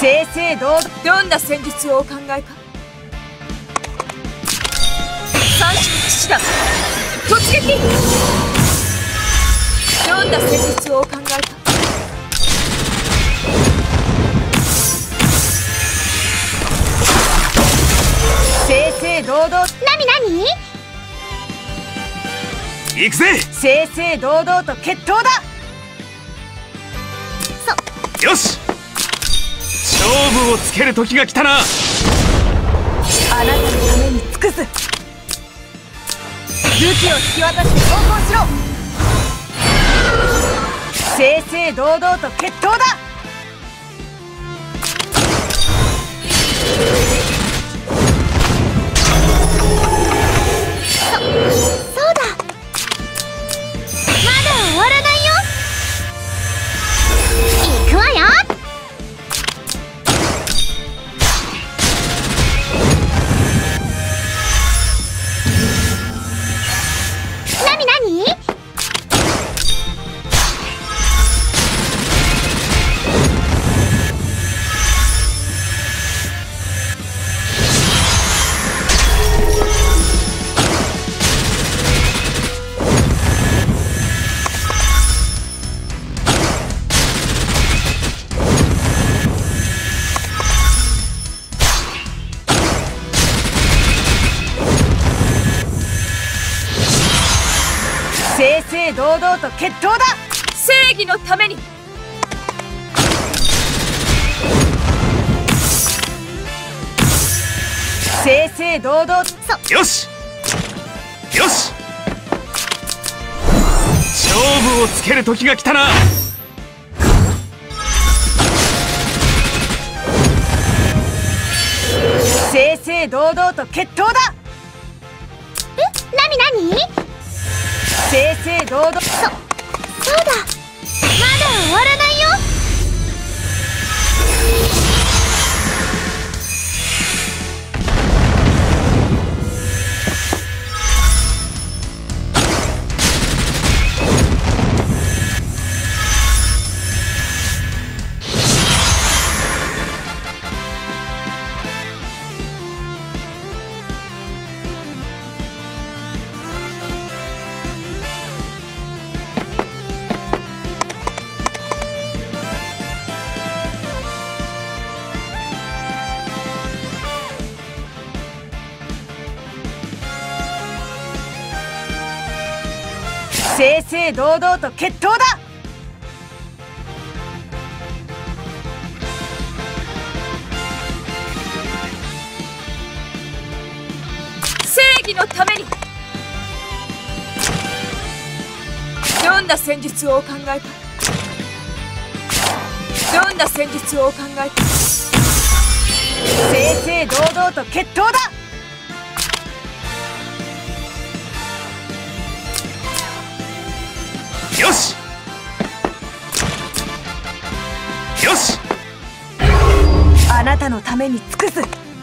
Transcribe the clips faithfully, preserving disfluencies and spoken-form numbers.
正々堂々。どんな戦術をお考えか。三種の騎士団突撃。どんな戦術をお考えか。正々堂々。なになに。 行くぜ。 正々堂々と決闘だ。 そよし、勝負をつける時が来たな。 あなたのために尽くす。武器を引き渡して投降しろ。正々堂々と決闘だ。そそうだ。まだ終わらないよ。行くわよ。なになに。正々堂々と決闘だ。正義のために。正々堂々。そよしよし、勝負をつける時が来たな。 正々堂々と決闘だ。え、なになに。正々堂々。そそうだ。まだ終わらないよ。正々堂々と決闘だ。正義のために。どんな戦術をお考えか。どんな戦術をお考えか。正々堂々と決闘だ。 よしよし、 あなたのために尽くす。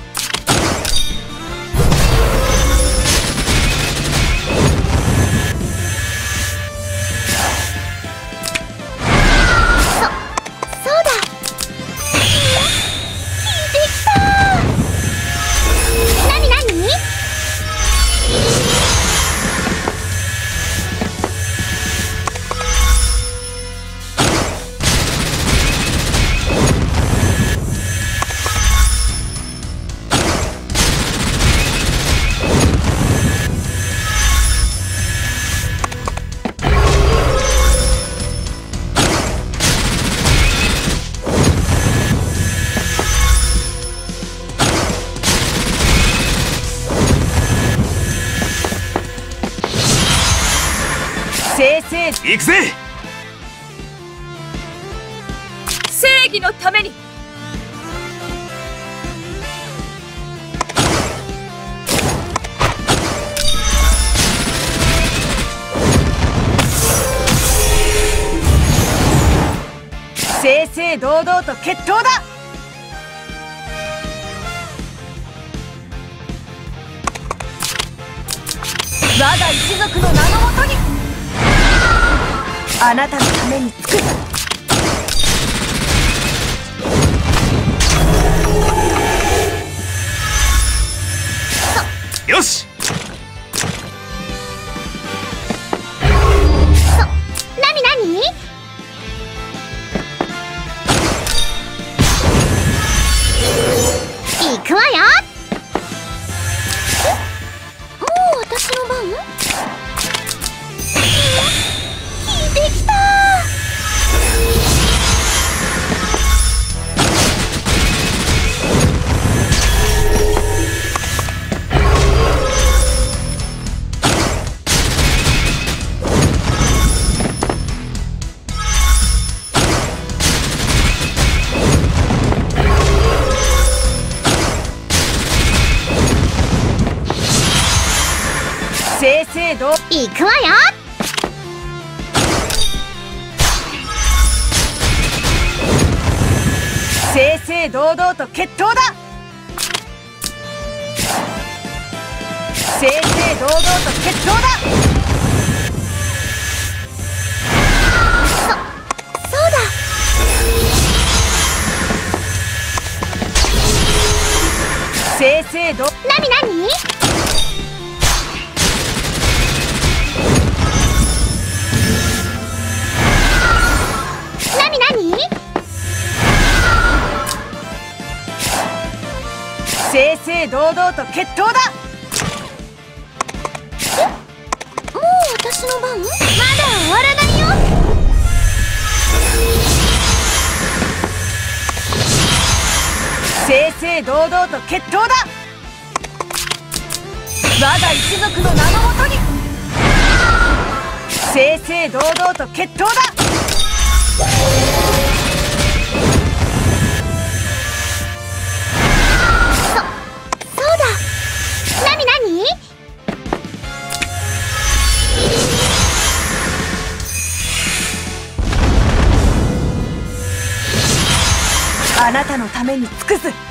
行くぜ。 正義のために。正々堂々と決闘だ。我が一族の名のもとに。あなたのために尽くす。 よし。 なになに？行くわよ。もう私の番？効いてきた。正々堂行くわよ。正々堂々と決闘だ。正々堂々と決闘だ。そそうだ。正々堂なになに？正々堂々と決闘だ。え？もう私の番？まだ終わらないよ。正々堂々と決闘だ。我が一族の名のもとに。正々堂々と決闘だ。あなたのために尽くす。